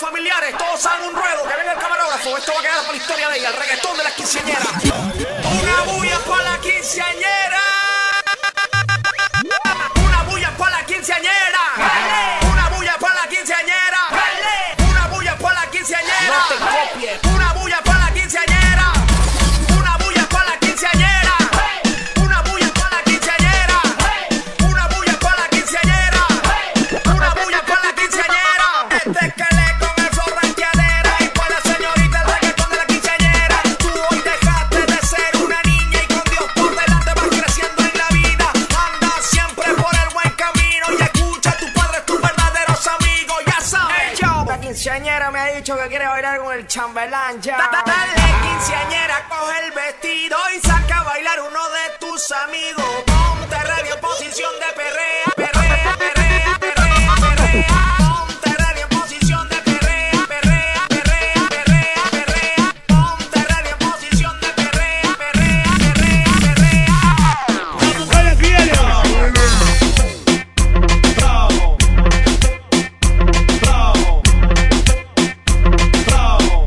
familiares, todos hagan un ruedo, que venga el camarógrafo, esto va a quedar para la historia de ella, el reggaetón de las quinceañeras. Una bulla para la quinceañera. Una bulla para la quinceañera. Una bulla para la quinceañera. Una bulla para la quinceañera. No te copies. Una bulla para la quinceañera. Una bulla para la quinceañera. Una bulla para la quinceañera. Una bulla para la quinceañera. Una bulla para la quinceañera. Este que le con el flow ranqueadera y para la señorita el reggaetón de la quinceañera. Tú hoy dejaste de ser una niña y con Dios por delante vas creciendo en la vida. Anda siempre por el buen camino y escucha a tus padres, tus verdaderos amigos. Ya sabes. Yo, la quinceañera me ha dicho que quiere bailar con el chambelán ya. Dale, quinceañera, coge el vestido y saca a bailar uno de tus amigos. Ponte ready en posición de perrea, perrea, perrea, perrea, perrea. Ponte ready en posición de perrea, perrea, perrea, perrea, perrea. Ponte ready en posición de perrea, perrea, perrea, perrea. Las mujeres vienen. Bravo, bravo, bravo,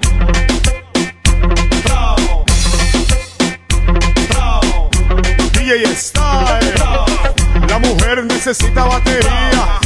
bravo, bravo. DJ Style. La mujer necesita batería.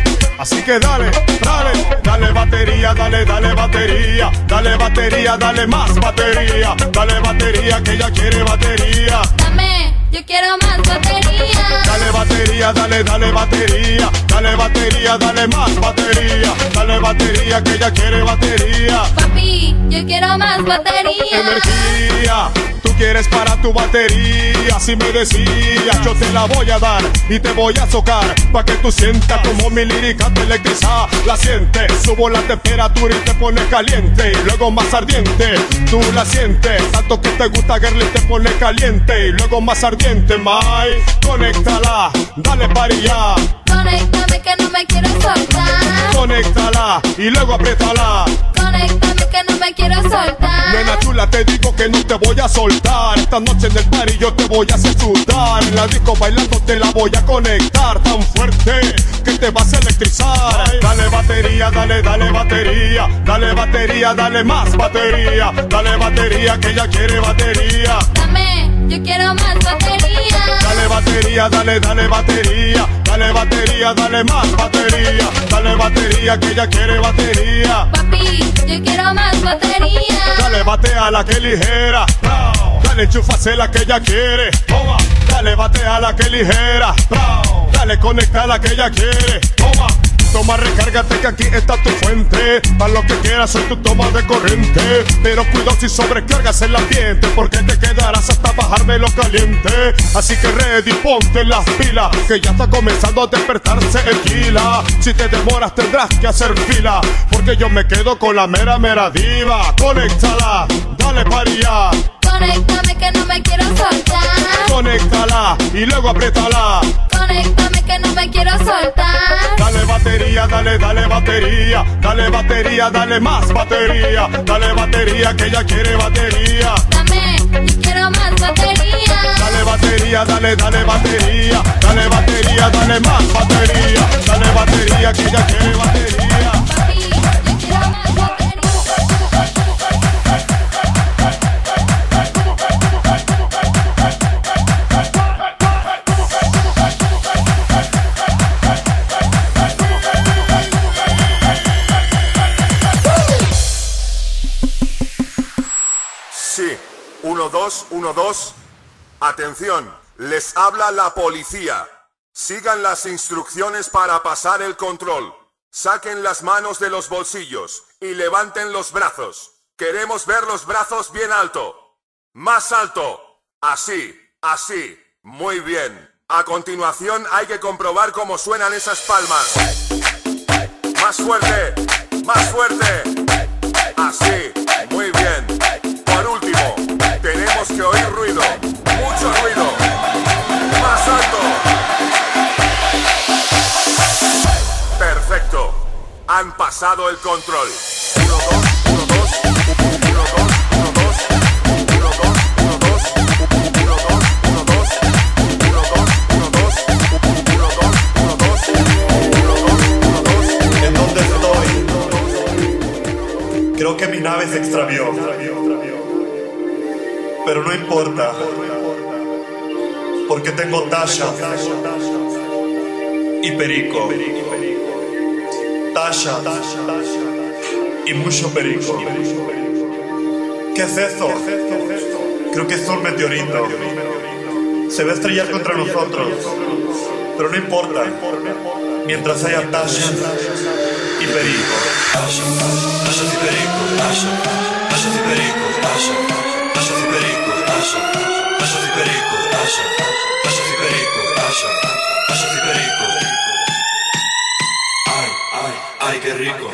Así que dale, dale, dale batería, dale, dale batería, dale batería, dale más batería, dale batería que ella quiere batería. Dame, yo quiero más batería. Dale batería, dale, dale batería, dale batería, dale más batería, dale batería que ella quiere batería. Papi, yo quiero más batería. Energía, tú quieres para tu batería. Si me decías, yo te la voy a dar y te voy a socar pa' que tú sientas como mi lírica te electriza. La sientes, subo la temperatura y te pones caliente y luego más ardiente. Tú la sientes, tanto que te gusta, girl, y te pone caliente y luego más ardiente, my. Conéctala, dale parilla. Conéctame que no me quiero soltar. Conéctala y luego apriétala. Conéctame que no me quiero soltar. Nena chula, te digo que no te voy a soltar. Esta noche en el party yo te voy a hacer sudar. En la disco bailando te la voy a conectar tan fuerte que te vas a electrizar. Dale batería, dale, dale batería, dale batería, dale más batería, dale batería que ella quiere batería. Dame, yo quiero más batería. Dale batería, dale, dale batería, dale batería, dale más batería, dale batería que ella quiere batería. Papi, yo quiero más batería. Dale batea la que ligera, dale enchúfase la que ella quiere. Toma, dale batea la que ligera, dale conecta la que ella quiere. Toma, toma, recárgate que aquí está tu fuente. Para lo que quieras soy tu toma de corriente. Pero cuidado si sobrecargas el ambiente, porque te quedarás hasta bajar de lo caliente. Así que ready, ponte las pilas, que ya está comenzando a despertarse el gila. Si te demoras tendrás que hacer fila, porque yo me quedo con la mera mera diva. Conéctala, dale paría. Conéctame que no me quiero soltar. Conéctala y luego apriétala. Conéctame que no me quiero soltar. Dale batería, dale, dale batería, dale batería, dale más batería, dale batería que ella quiere batería. Dame, yo quiero más batería. Dale batería, dale, dale batería, dale batería, dale más batería, dale batería que ella quiere batería. Papi, yo quiero más batería. Sí, 1, 2, 1, 2. Atención, les habla la policía. Sigan las instrucciones para pasar el control. Saquen las manos de los bolsillos y levanten los brazos. Queremos ver los brazos bien alto. Más alto. Así, así. Muy bien. A continuación hay que comprobar cómo suenan esas palmas. Más fuerte, más fuerte. Así, muy bien. Por último, tenemos que oír ruido, mucho ruido. Más alto. Perfecto. Han pasado el control. 1, 2, 1, 2, 1, 2, 1, 2, 1, 2, 1, 2, 1, 2, 1, 2, 1, 2, 1, 2, 1, 2, 1, 2, 1, 2, 1, 2. ¿En dónde estoy? Creo que mi nave se extravió. Pero no importa. Porque tengo Tasha y Perico. Tasha y mucho Perico. ¿Qué es eso? Creo que es un meteorito. Se va a estrellar contra nosotros. Pero no importa. Mientras haya Tasha y Perico. Tasha y Perico, Tasha y Perico, Tasha y Perico, Tasha y Perico, Tasha y Perico, Tasha y Perico. Ay, ay, ay, qué rico.